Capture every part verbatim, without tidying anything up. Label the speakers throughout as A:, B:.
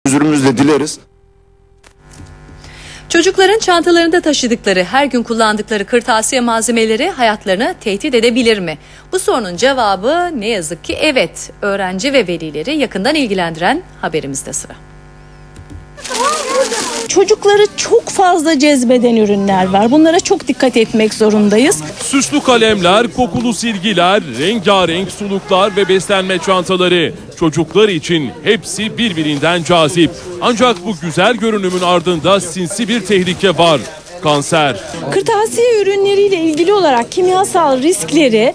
A: Özürümüzü de dileriz.
B: Çocukların çantalarında taşıdıkları, her gün kullandıkları kırtasiye malzemeleri hayatlarını tehdit edebilir mi? Bu sorunun cevabı ne yazık ki evet. Öğrenci ve velileri yakından ilgilendiren haberimizde sıra.
C: Çocukları çok fazla cezbeden ürünler var. Bunlara çok dikkat etmek zorundayız.
D: Süslü kalemler, kokulu silgiler, rengarenk suluklar ve beslenme çantaları. Çocuklar için hepsi birbirinden cazip. Ancak bu güzel görünümün ardında sinsi bir tehlike var. Kanser.
C: Kırtasiye ürünleriyle ilgili olarak kimyasal riskleri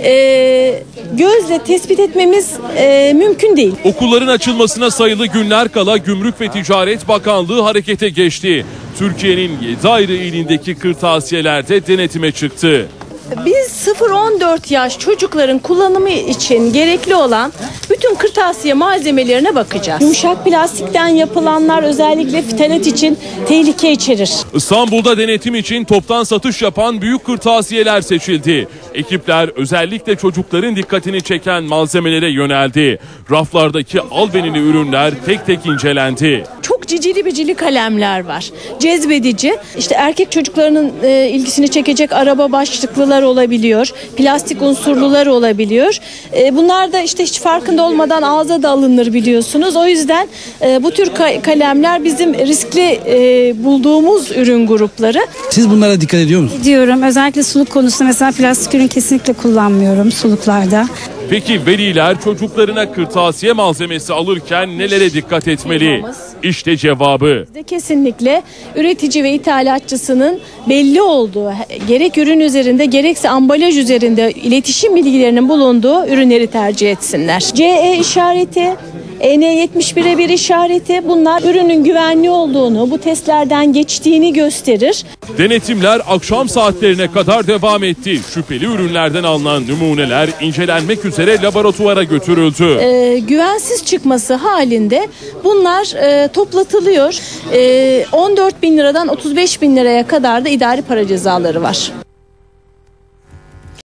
C: e, gözle tespit etmemiz e, mümkün değil.
D: Okulların açılmasına sayılı günler kala Gümrük ve Ticaret Bakanlığı harekete geçti. Türkiye'nin yedi ayrı ilindeki kırtasiyelerde denetime çıktı.
C: Biz sıfır on dört yaş çocukların kullanımı için gerekli olan bütün kırtasiye malzemelerine bakacağız. Yumuşak plastikten yapılanlar özellikle fitalat için tehlike içerir.
D: İstanbul'da denetim için toptan satış yapan büyük kırtasiyeler seçildi. Ekipler özellikle çocukların dikkatini çeken malzemelere yöneldi. Raflardaki albenili ürünler tek tek incelendi.
C: Çok cicili bicili kalemler var. Cezbedici. İşte erkek çocuklarının e, ilgisini çekecek araba başlıklılar olabiliyor. Plastik unsurlular olabiliyor. E, bunlar da işte hiç farkında olmadan ağza da alınır biliyorsunuz. O yüzden e, bu tür ka- kalemler bizim riskli e, bulduğumuz ürün grupları.
E: Siz bunlara dikkat ediyor musunuz?
F: Diyorum. Özellikle suluk konusunda mesela plastik ürün kesinlikle kullanmıyorum suluklarda.
D: Peki veliler çocuklarına kırtasiye malzemesi alırken nelere dikkat etmeli? İşte cevabı.
C: Kesinlikle üretici ve ithalatçısının belli olduğu, gerek ürün üzerinde gerekse ambalaj üzerinde iletişim bilgilerinin bulunduğu ürünleri tercih etsinler. C E işareti, E N yetmiş bire bir işareti, bunlar ürünün güvenli olduğunu, bu testlerden geçtiğini gösterir.
D: Denetimler akşam saatlerine kadar devam etti. Şüpheli ürünlerden alınan numuneler incelenmek üzere laboratuvara götürüldü.
C: Ee, güvensiz çıkması halinde bunlar e, toplatılıyor. E, on dört bin liradan otuz beş bin liraya kadar da idari para cezaları var.